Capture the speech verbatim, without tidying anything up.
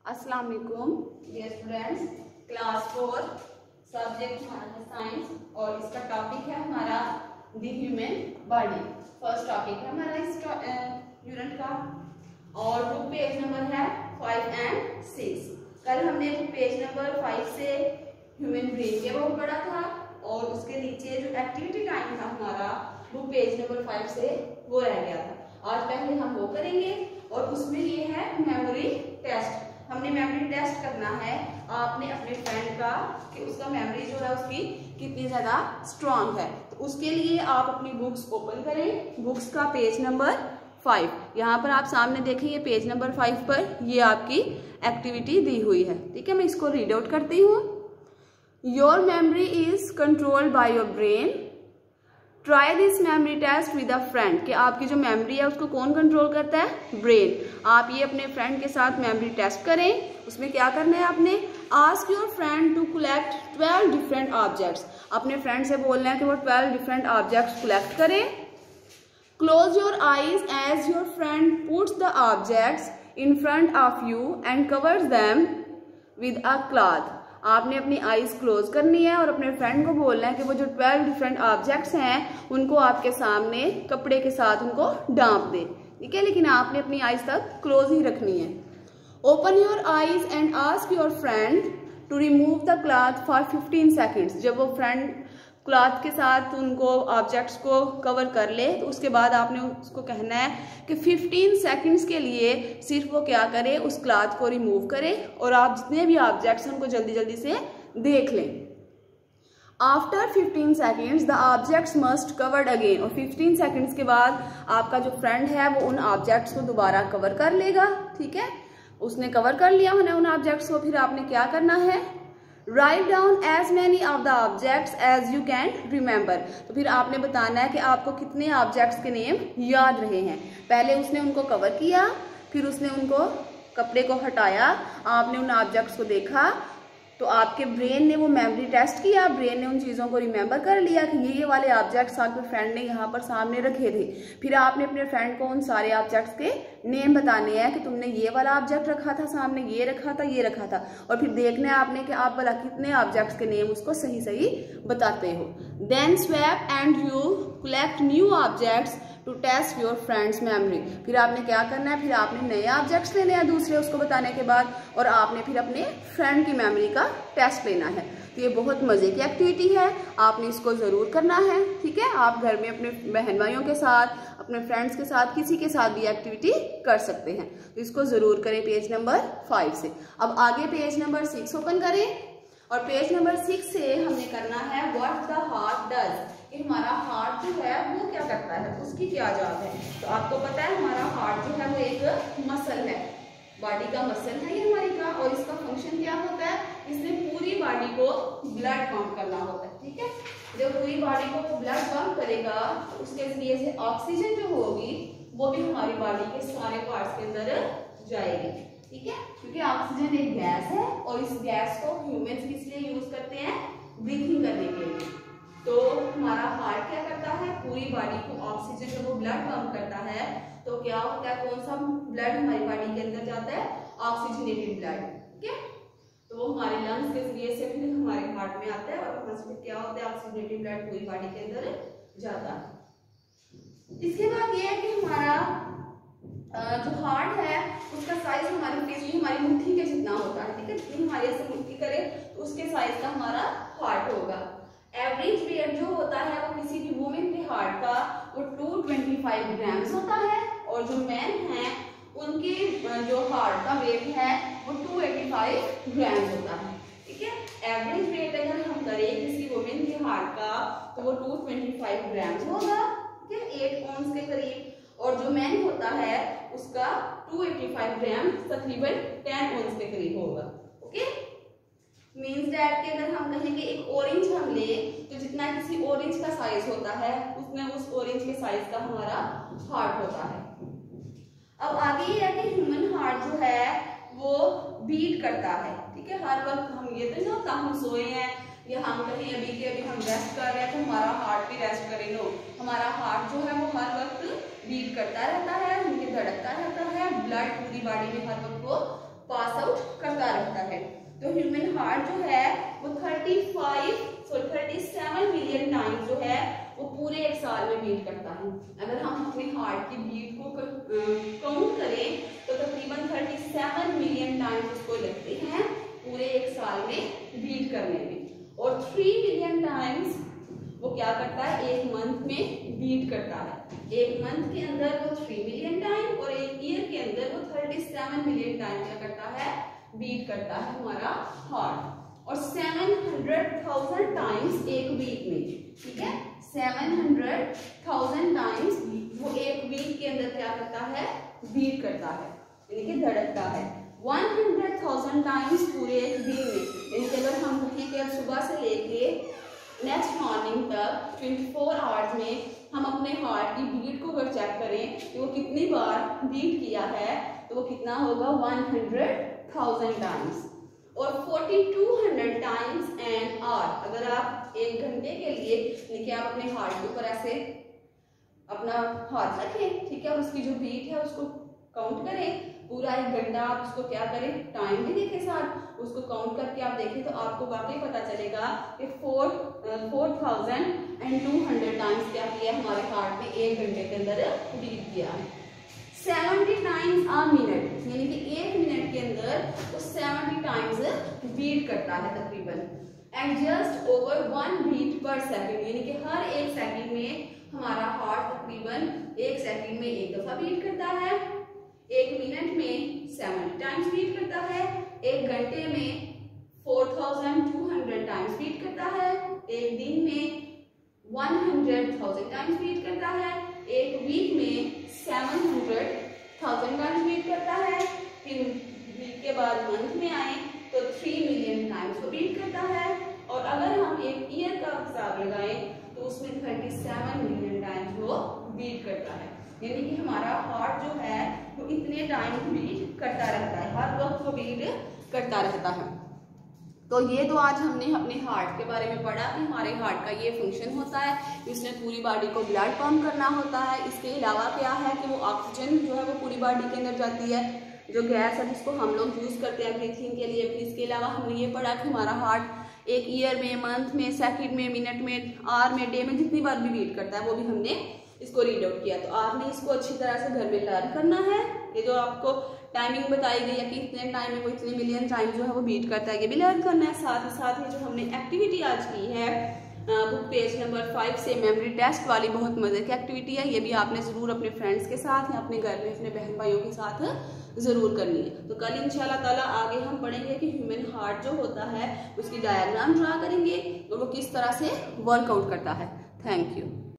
अस्सलाम वालेकुम dear students, class four subject हमारा है साइंस और इसका टॉपिक है हमारा the human body. First topic है हमारा इस यूनिट का और बुक पेज नंबर है फाइव एंड सिक्स। कल हमने बुक पेज नंबर फाइव से ह्यूमन ब्रेन के बहुत पढ़ा था और उसके नीचे जो एक्टिविटी टाइम था हमारा बुक पेज नंबर फाइव से वो रह गया था। आज पहले हम वो करेंगे और उसमें ये है मेमोरी टेस्ट। हमने मेमोरी टेस्ट करना है आपने अपने फ्रेंड का कि उसका मेमोरी जो है उसकी कितनी ज्यादा स्ट्रांग है। तो उसके लिए आप अपनी बुक्स ओपन करें, बुक्स का पेज नंबर फाइव। यहाँ पर आप सामने देखें ये पेज नंबर फाइव पर ये आपकी एक्टिविटी दी हुई है। ठीक है, मैं इसको रीड आउट करती हूँ। Your memory is controlled by your brain. Try this memory test with a friend. कि आपकी जो मेमोरी है उसको कौन कंट्रोल करता है? ब्रेन। आप ये अपने फ्रेंड के साथ मेमोरी टेस्ट करें। उसमें क्या करना है आपने? Ask your friend to collect twelve different objects. अपने फ्रेंड से बोलना है कि वो ट्वेल्व डिफरेंट ऑब्जेक्ट्स कलेक्ट करें। Close your eyes as your friend puts the objects in front of you and covers them with a cloth. आपने अपनी eyes close करनी है और अपने फ्रेंड को बोलना है कि वो जो ट्वेल्व डिफरेंट ऑब्जेक्ट्स हैं उनको आपके सामने कपड़े के साथ उनको ढांप दे। ठीक है, लेकिन आपने अपनी आईज तक क्लोज ही रखनी है। Open your eyes and ask your friend to remove the cloth for fifteen seconds. जब वो फ्रेंड क्लॉथ के साथ उनको ऑब्जेक्ट्स को कवर कर ले तो उसके बाद आपने उसको कहना है कि फिफ्टीन सेकंड्स के लिए सिर्फ वो क्या करे, उस क्लॉथ को रिमूव करे और आप जितने भी ऑब्जेक्ट्स हैं उनको जल्दी जल्दी से देख लें। After fifteen seconds the objects must covered again. और फिफ्टीन सेकेंड्स के बाद आपका जो फ्रेंड है वो उन ऑब्जेक्ट्स को दोबारा कवर कर लेगा। ठीक है, उसने कवर कर लिया उन्हें उन ऑब्जेक्ट्स को। फिर आपने क्या करना है? Write down as many of the objects as you can remember। तो फिर आपने बताना है कि आपको कितने ऑब्जेक्ट्स के नेम याद रहे हैं। पहले उसने उनको कवर किया, फिर उसने उनको कपड़े को हटाया, आपने उन ऑब्जेक्ट्स को देखा तो आपके ब्रेन ने वो मेमोरी टेस्ट किया। ब्रेन ने उन चीज़ों को रिमेंबर कर लिया कि ये ये वाले ऑब्जेक्ट्स आपके फ्रेंड ने यहाँ पर सामने रखे थे। फिर आपने अपने फ्रेंड को उन सारे ऑब्जेक्ट्स के नेम बताने हैं कि तुमने ये वाला ऑब्जेक्ट रखा था सामने, ये रखा था, ये रखा था। और फिर देखना है आपने कि आप भला कितने ऑब्जेक्ट्स के नेम उसको सही सही बताते हो। Then swap and you collect new objects to test your friend's memory. फिर आपने क्या करना है? फिर आपने नए ऑब्जेक्ट्स लेने हैं दूसरे उसको बताने के बाद और आपने फिर अपने फ्रेंड की मेमोरी का टेस्ट लेना है। तो ये बहुत मजे की एक्टिविटी है, आपने इसको जरूर करना है। ठीक है, आप घर में अपने बहन भाइयों के साथ, अपने फ्रेंड्स के साथ, किसी के साथ भी एक्टिविटी कर सकते हैं। तो इसको जरूर करें पेज नंबर फाइव से। अब आगे पेज नंबर सिक्स ओपन करें और पेज नंबर सिक्स से हमने करना है व्हाट द हार्ट डज। कि हमारा हार्ट जो है वो क्या करता है, उसकी क्या जॉब है। तो आपको पता है हमारा हार्ट जो है वो एक मसल है, बॉडी का मसल है ये हमारी का। और इसका फंक्शन क्या होता है? इसने पूरी बॉडी को ब्लड पंप करना होता है। ठीक है, जब पूरी बॉडी को वो ब्लड पंप करेगा तो उसके जरिए से ऑक्सीजन जो होगी वो भी हमारी बॉडी के सारे पार्ट्स के अंदर जाएगी। ठीक है, क्योंकि ऑक्सीजन एक गैस है और इस गैस को ह्यूमंस किस लिए यूज करते हैं? ब्रीथिंग करने के लिए। तो हमारा हार्ट क्या करता है? पूरी बॉडी को ऑक्सीजन जब वो ब्लड पंप करता है तो क्या होता है? कौन सा ब्लड हमारी बॉडी के अंदर जाता है? Oxygenated blood. ठीक है, तो वो हमारे लंग्स के जरिए से फिर हमारे हार्ट में आता है और वहां से क्या होता है? ऑक्सीजनेटेड ब्लड पूरी बॉडी के अंदर जाता है। इसके बाद ये है कि हमारा जो हार्ट है उसका साइज हमारी फेस हमारी मुट्ठी के जितना होता है। ठीक है, जितनी हमारी ऐसे मुट्ठी करे तो उसके साइज का हमारा हार्ट होगा। एवरेज वेट जो होता है वो किसी भी वुमेन के हार्ट का वो टू ट्वेंटी फाइव ग्राम्स होता है और जो मैन हैं उनके जो हार्ट का वेट है वो टू एटी फाइव ग्राम्स होता है। ठीक है, एवरेज वेट अगर हम करें किसी वुमेन के हार्ट का तो वो टू ट्वेंटी फाइव ग्राम्स होगा। ठीक है, एट ऑन्स के करीब। और जो मैन होता है उसका टू एटी फाइव ग्राम तकरीबन टेन ऑन्स के करीब होगा। ओके, मीन्स दैट कि अगर हम कहें कि एक ऑरेंज हम ले तो जितना किसी ऑरेंज का साइज होता है उसमें उस ऑरेंज के साइज का हमारा हार्ट होता है। अब आगे ये है कि ह्यूमन हार्ट जो है वो बीट करता है। ठीक है, हर वक्त हम ये तो नहीं होता हम सोए हैं या हम कहीं अभी के अभी हम रेस्ट कर रहे हैं तो हमारा हार्ट भी रेस्ट करे। नो, हमारा हार्ट जो है वो हर वक्त बीट करता रहता है, उनके धड़कता रहता है, ब्लड पूरी बॉडी में हर वक्त को पास आउट ह्यूमन हार्ट जो है वो पैंतीस सॉरी सैंतीस मिलियन टाइम्स जो है वो पूरे एक साल में बीट करता है। अगर हम अपने हार्ट की बीट को काउंट करें तो तकरीबन सैंतीस मिलियन टाइम्स उसको लगते हैं पूरे एक साल में बीट करने में। और तीन मिलियन टाइम्स वो क्या करता है, एक मंथ में बीट करता है। एक मंथ के अंदर वो तीन मिलियन टाइम और एक ईयर के अंदर वो सैंतीस मिलियन टाइम क्या करता है, बीट करता है हमारा हार्ट। और सात सौ हज़ार टाइम्स एक वीक में, ठीक है, सात सौ हज़ार टाइम्स वो एक वीक के अंदर क्या करता है, बीट करता है, यानी कि धड़कता है। सौ हज़ार टाइम्स पूरे एक दिन में, यानी कि अगर हम कहें कि अब सुबह से लेके नेक्स्ट मॉर्निंग तक चौबीस आवर्स में हम अपने हार्ट की बीट को अगर चेक करें कि वो कितनी बार बीट किया है तो वो कितना होगा, एक हज़ार टाइम्स। और बयालीस सौ टाइम्स एन आवर, अगर आप एक घंटे के लिए यानी कि आप अपने हार्ट के ऊपर ऐसे अपना हाथ रखें, ठीक है, और उसकी जो बीट है उसको काउंट करें पूरा एक घंटा, आप उसको क्या करें, टाइम भी देखें साथ, उसको काउंट करके आप देखें तो आपको वाकई पता चलेगा कि four four thousand and two hundred times क्या किया हमारे हार्ट ने एक घंटे के अंदर बीट किया है। सेवेंटी टाइम्स आ मिनट, यानी कि एक मिनट के अंदर वो सेवेंटी टाइम्स बीट करता है तकरीबन। And just over one beat per second, यानी कि हर एक सेकेंड में हमारा हार्ट तकरीबन एक सेकेंड में एक दफा बीट करता है, एक मिनट में सेवेंटी टाइम्स बीट करता है, एक घंटे में four thousand two hundred times beat करता है, एक दिन में one hundred thousand times beat करता है, एक वीक में seven hundred thousand times beat करता है, फिर वीक के बाद मंथ में आए तो थ्री मिलियन टाइम्स वो बीट करता है। और अगर हम एक ईयर का हिसाब लगाएं तो उसमें थर्टी सेवन मिलियन टाइम्स वो बीट करता है, यानी कि हमारा हार्ट जो है वो इतने टाइम बीट करता रहता है, हर वक्त वो बीट करता रहता है। तो ये तो आज हमने अपने हार्ट के बारे में पढ़ा कि हमारे हार्ट का ये फंक्शन होता है, इसमें पूरी बॉडी को ब्लड पंप करना होता है। इसके अलावा क्या है कि वो ऑक्सीजन जो है वो पूरी बॉडी के अंदर जाती है, जो गैस है जिसको हम लोग यूज करते हैं ब्रीथिंग के लिए। फिर इसके अलावा हमने ये पढ़ा कि हमारा हार्ट एक ईयर में, मंथ में, सेकंड में, मिनट में, आवर में, डे में जितनी बार भी बीट करता है वो भी हमने इसको रीड आउट किया। तो आपने इसको अच्छी तरह से घर में लर्न करना है। ये जो आपको टाइमिंग बताई गई है कि इतने टाइम में वो इतने मिलियन टाइम जो है वो बीट करता है, ये भी लर्न करना है। साथ ही साथ ही जो हमने एक्टिविटी आज की है बुक पेज नंबर फाइव से मेमोरी टेस्ट वाली, बहुत मजे की एक्टिविटी है, ये भी आपने जरूर अपने फ्रेंड्स के साथ या अपने घर में अपने बहन भाइयों के साथ जरूर करनी है। तो कल इंशाल्लाह ताला आगे हम पढ़ेंगे कि ह्यूमन हार्ट जो होता है उसकी डायग्राम ड्रा करेंगे और वो किस तरह से वर्कआउट करता है। Thank you.